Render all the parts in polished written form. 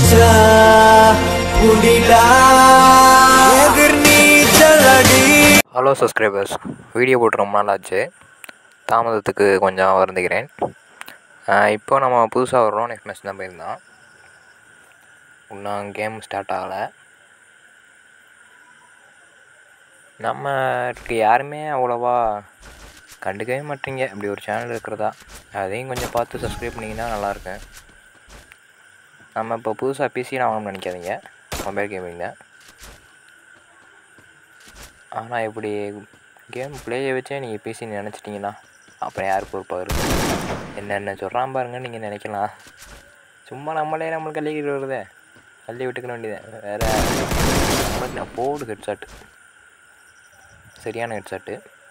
அடிச்சா புடிலா எதிர் நீச்சல் அடி. ஹலோ சப்ஸ்கிரைபர்ஸ், வீடியோ போட்டு ரொம்ப நாள் ஆச்சு. தாமதத்துக்கு கொஞ்சம் வருந்துகிறேன். இப்போ நம்ம புதுசாக வர்றோம். நெக்ஸ்ட் மேட்ச் தான் போயிருந்தோம். இன்னும் கேம் ஸ்டார்ட் ஆகலை. நம்மளுக்கு யாருமே அவ்வளோவா கண்டுக்கவே மாட்டீங்க இப்படி ஒரு சேனல் இருக்கிறதா. அதையும் கொஞ்சம் பார்த்து சப்ஸ்கிரைப் பண்ணிங்கன்னா நல்லாயிருக்கும். நம்ம இப்போ புதுசாக பிசி வாங்கணும்னு நினைக்காதீங்க, மொபைல் கேமிங் தான். ஆனால் இப்படி கேம் பிளேயை வச்சே நீங்கள் பிசின்னு நினச்சிட்டிங்கன்னா அப்புறம் யார் பொறுப்பாக இருக்குது? என்னென்ன சொல்கிறான் பாருங்க. நீங்கள் நினைக்கலாம் சும்மா நம்மளுக்கு அள்ளிக்கிட்டு வருதே, அள்ளி விட்டுக்க வேண்டியதேன். வேறு நம்மளுக்கு நான் போடு ஹெட்ஷாட்டு, சரியான ஹெட்ஷாட்டு.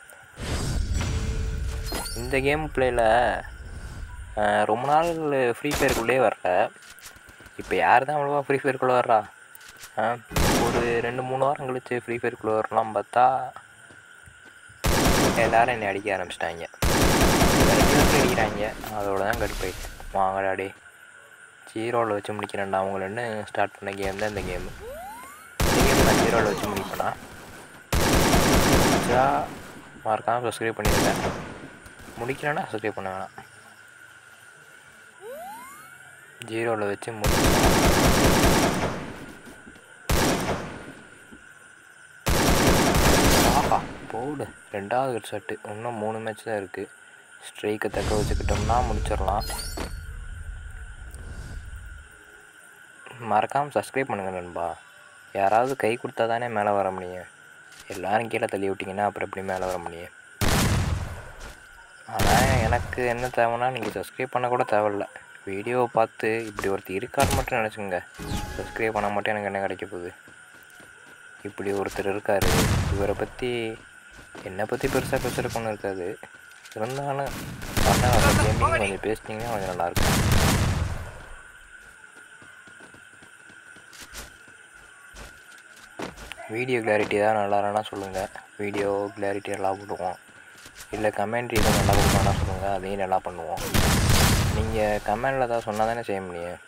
இந்த கேம் பிளேயில் ரொம்ப நாள் ஃப்ரீ ஃபயருக்குள்ளே வரல. இப்போ யார் தான் அவ்வளோவா ஃப்ரீ ஃபயருக்குள்ளே வர்றா? ஒரு 2-3 வாரம் கழித்து ஃப்ரீ ஃபயருக்குள்ளே வரலாம் பார்த்தா எல்லோரும் என்னை அடிக்க ஆரம்பிச்சிட்டாங்க. அடிக்கிறாங்க, அதோட தான் கடுப்பாயிடுச்சு. வாங்கடாடே, 0வில் வச்சு முடிக்கிறேன்டா அவங்களன்னு ஸ்டார்ட் பண்ண கேம் தான் இந்த கேமு. இந்த கேம் நான் 0வில் வச்சு முடிப்பேனா? மறக்காமல் சப்ஸ்கிரைப் பண்ணிடுங்க. முடிக்கலன்னா சப்ஸ்கிரைப் பண்ண வேணாம். 0வில் வச்சு ஆஹா போடு, 2வது ஹெட்ஷாட்டு. இன்னும் 3 மேட்ச் தான் இருக்குது. ஸ்ட்ரைக்கை தக்க வச்சுக்கிட்டோம்னா முடிச்சிடலாம். மறக்காமல் சப்ஸ்கிரைப் பண்ணுங்கள் நண்பா. யாராவது கை கொடுத்தா தானே மேலே வர முடியும். எல்லோரும் கீழே தள்ளி விட்டிங்கன்னா அப்புறம் எப்படி மேலே வர முடியும்? ஆனால் எனக்கு என்ன தேவைன்னா நீங்கள் சப்ஸ்கிரைப் பண்ண கூட தேவையில்ல. வீடியோவை பார்த்து இப்படி ஒருத்தர் இருக்கான்னு மட்டும் நினச்சிங்க. சப்ஸ்கிரைப் பண்ண மட்டும் எனக்கு என்ன கிடைக்க போகுது? இப்படி ஒருத்தர் இருக்கார், இவரை பற்றி என்னை பற்றி பெருசாக பேசுகிறக்கு ஒன்றும் இருக்காது. இருந்தாலும் ஆனால் கேமிங் கொஞ்சம் பேசிட்டிங்கன்னா கொஞ்சம் நல்லாயிருக்கும். வீடியோ கிளாரிட்டி தான் நல்லா இல்லைன்னா சொல்லுங்கள். வீடியோ கிளாரிட்டி நல்லா போடுவோம். இல்லை கமெண்ட்ரி தான் நல்லா கொடுப்பானா சொல்லுங்கள், அதையும் நல்லா பண்ணுவோம். நீங்கள் கமெண்டில் தான் சொன்னால் தானே செய்ய முடியும்.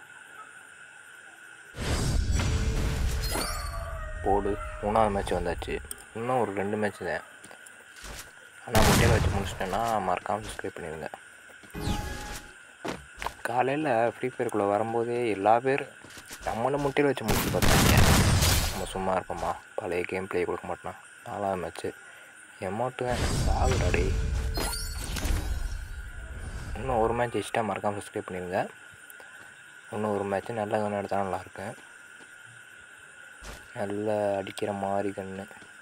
போடு, 3வது மேட்ச் வந்தாச்சு. இன்னும் ஒரு 2 மேட்ச் தான். ஆனால் முட்டையில் வச்சு முடிச்சிட்டேன்னா மறக்காமல் சப்ஸ்கிரைப் பண்ணிடுங்க. காலையில் ஃப்ரீ ஃபயருக்குள்ளே வரும்போதே எல்லா பேர் நம்மளும் முட்டையில் வச்சு முடிச்சு பார்த்தாங்க. நம்ம சும்மா இருப்போம்மா, பழைய கேம் பிளே கொடுக்க மாட்டோம். 4வது மேட்ச்சு எமௌண்ட்டு தான் சாகுடாடே. இன்னும் ஒரு மேட்ச் எக்ஸ்ட்ரா மறக்காமல் சப்ஸ்கிரைப் பண்ணிடுங்க. இன்னும் ஒரு மேட்ச்சு நல்ல கன்று எடுத்தால் நல்லாயிருக்கும். நல்லா அடிக்கிற மாதிரி கன்று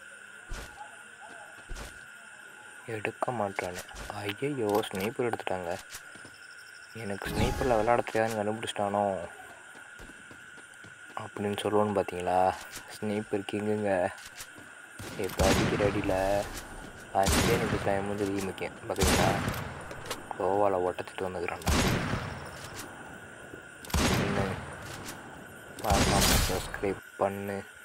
எடுக்க மாட்டானே. ஐயோ, ஸ்னைப்பர் எடுத்துட்டாங்க. எனக்கு ஸ்னைப்பரில் விளையாட தெரியாதுன்னு கண்டுபிடிச்சிட்டானோ அப்படின்னு சொல்லுவோன்னு பார்த்தீங்களா? ஸ்னைப்பர் கிங்குங்க. இப்போ அடிக்கிற அடியில் 5 நிமிஷம் முடிஞ்சு முக்கியம் பார்த்தீங்களா? கோவாவில் ஒட்டச்சிட்டு வந்துக்கிறான்டா. இன்னும் சப்ஸ்கிரைப் பண்ணு.